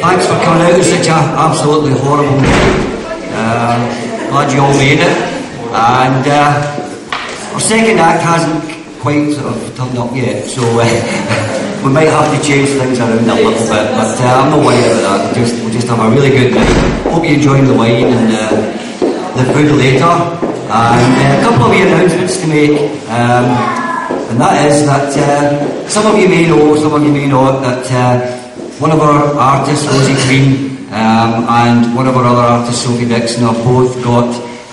thanks for coming out. It's such an absolutely horrible night. Glad you all made it. And our second act hasn't quite sort of turned up yet, so we might have to change things around a little bit, but I'm not worried about that. We'll just have a really good night. Hope you enjoy the wine and the food later. And a couple of announcements to make. And that is that some of you may know, some of you may not, that one of our artists, Rosie Green, and one of our other artists, Sophie Dixon, have both got,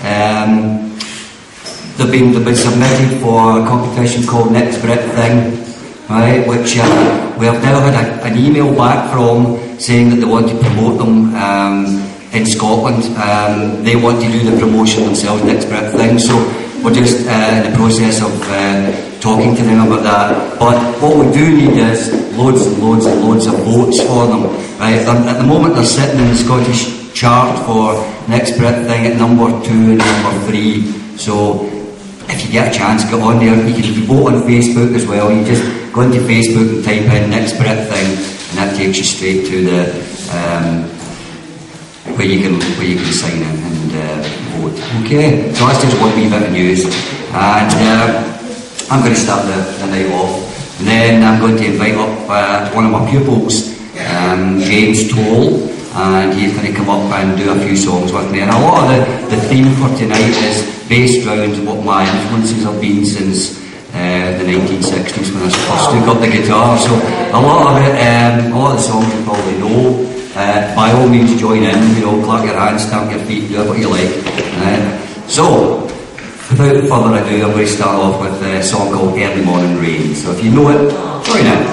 they've been submitted for a competition called Next Brit Thing, right, which we have now had an email back from saying that they want to promote them in Scotland. They want to do the promotion themselves, Next Brit Thing, so we're just in the process of talking to them about that. But what we do need is loads and loads and loads of votes for them. Right? At the moment they're sitting in the Scottish chart for Next Brit Thing at number 2 and number 3. So if you get a chance, get on there. You can vote on Facebook as well. You just go into Facebook and type in Next Brit Thing, and that takes you straight to the where you can sign in and vote. Okay, so that's just one wee bit of news, and I'm going to start the night off, and then I'm going to invite up one of my pupils, James Toll, and he's going to come up and do a few songs with me. And a lot of the theme for tonight is based around what my influences have been since the 1960s when I first took up the guitar. So a lot of the songs you probably know. By all means join in, clap your hands, stamp your feet, do what you like. So, without further ado, I'm going to start off with a song called Early Morning Rain. So if you know it, join in.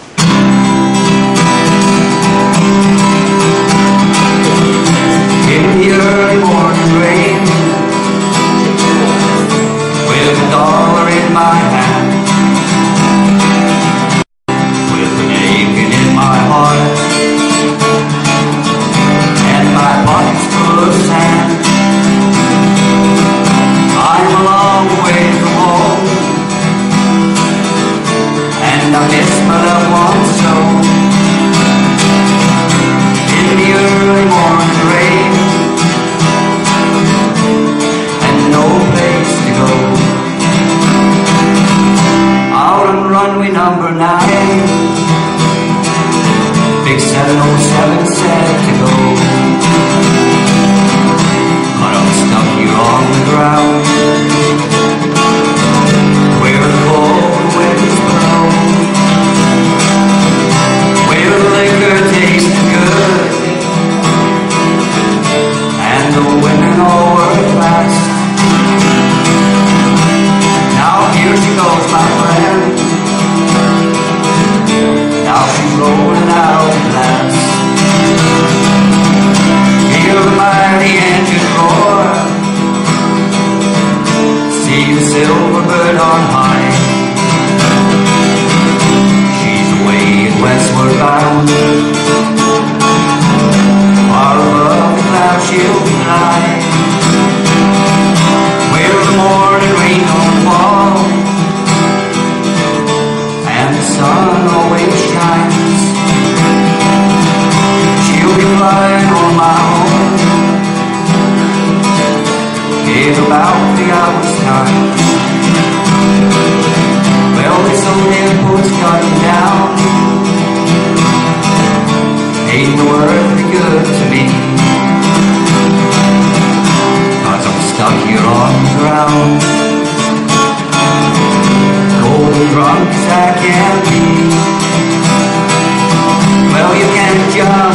In the early morning rain, with a dollar in my hand, with an aching in my heart, my pocket's full of sand. I'm a long way from home, and I miss my loved ones so. In the early morning rain, and no place to go. Out on runway number 9, big 707 said to go. But I'm stuck here on the ground, where the cold winds blow, where the liquor tastes good, and the women all work fast. Now here she goes, my friend. Now she's rolling out last. Hear the mighty engine roar, see the silver bird on high. She's away and westward bound, far above the clouds she'll fly, where the morning rain don't fall, and the sun always shines. She'll be flying on my own in about the hour's time. Well, this old airport's got me down, ain't no earthly good to me, 'cause I'm stuck here on the ground, cold and drunk as I can be. Well, you can't judge